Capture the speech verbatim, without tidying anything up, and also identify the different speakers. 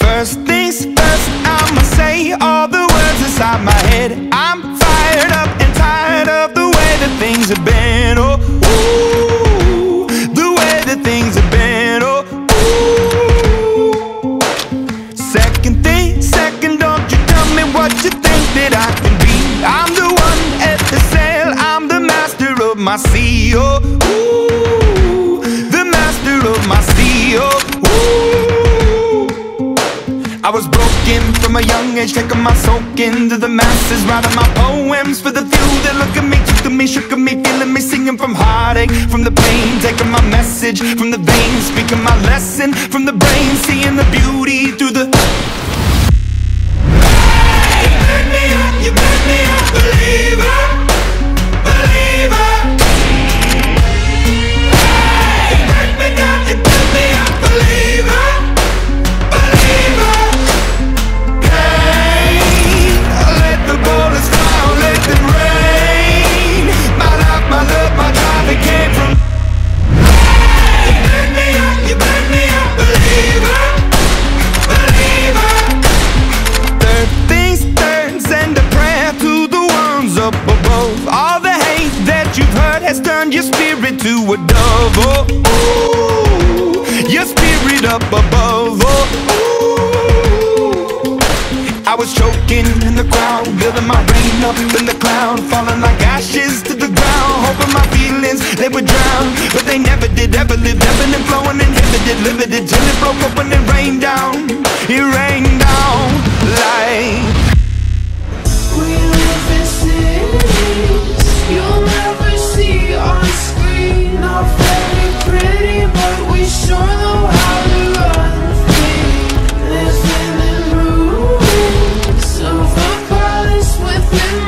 Speaker 1: First things first, I'ma say all the words inside my head. I'm fired up and tired of the way that things have been. Oh, ooh, the way that things have been. Oh, ooh. Second thing, second, don't you tell me what you think that I can be. I'm the one at the sail, I'm the master of my sea. Oh, ooh, the master of my sea. Oh, ooh. I was broken from a young age, taking my soak into the masses, writing my poems for the few that look at me, took at me, shook at me, feeling me, singing from heartache, from the pain, taking my message from the veins, speaking my lesson from the brain, seeing the beauty through the... Hey, you made me up, you made me a believer, believer. Hey, you break me down, you build me a believer. Your spirit to a dove, oh, ooh, your spirit up above, oh, ooh. I was choking in the crowd, building my rain up in the cloud, falling like ashes to the ground, hoping my feelings, they would drown, but they never did, ever lived, ebbing and flowing, inhibited, limited, till it broke up when it rained down, it rained down like...
Speaker 2: We live in cities you'll never see on screen. Not very pretty, but we sure know how to run free. Living in rooms of a palace within